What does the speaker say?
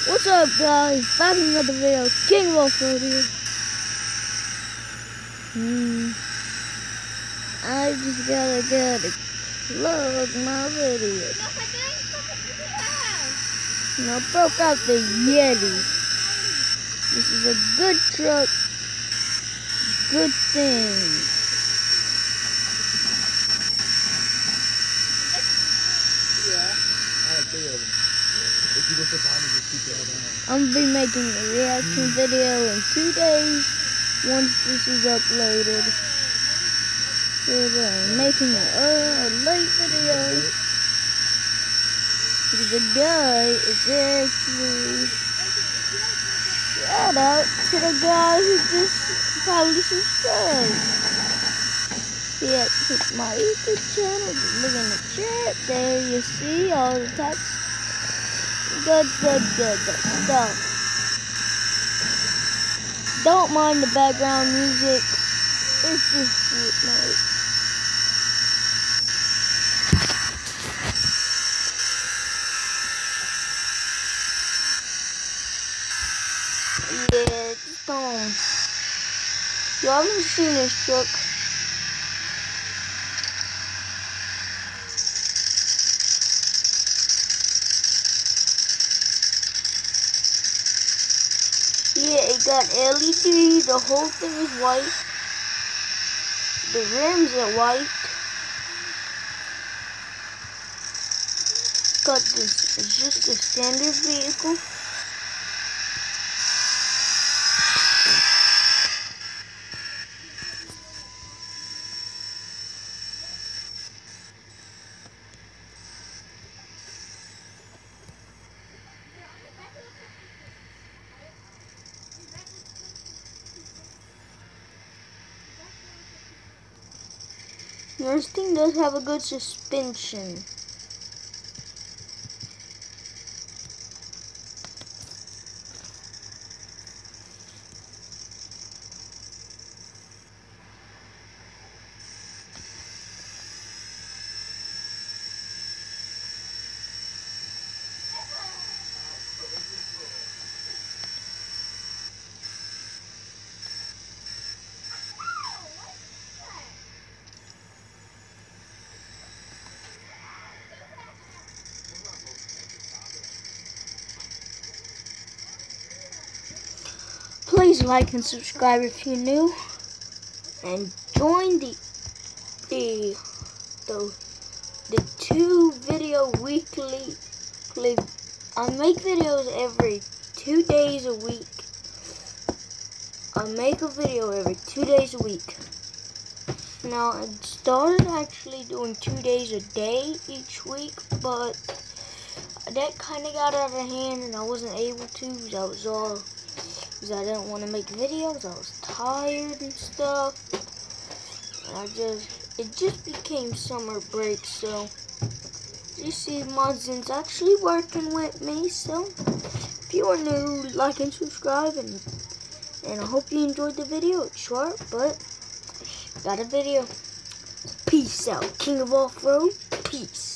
What's up, guys? Back in another video. King of Off-Road here. I just gotta plug my video. And I broke out the Yeti. This is a good truck. Good thing. I'm gonna be making a reaction video in 2 days once this is uploaded. But I'm making a late video because the guy is actually, shout out to the guy who just probably subscribed. Yeah, to my YouTube channel. Just look in the chat. There you see all the text. Good stuff. Don't mind the background music. It's just Fortnite. Yeah, just you haven't seen this truck. Yeah, it got LED, the whole thing is white. The rims are white. Got this, it's just a standard vehicle. This thing does have a good suspension. Please like and subscribe if you're new, and join the 2 video weekly. I make videos every 2 days a week. I make a video every 2 days a week. Now I started actually doing 2 days a day each week, but that kind of got out of hand, and I wasn't able to because I didn't want to make videos. I was tired and stuff. And it just became summer break, so you see Mudzin's actually working with me. So if you are new, like and subscribe, and I hope you enjoyed the video. It's short, but got a video. Peace out, King of Off-Road. Peace.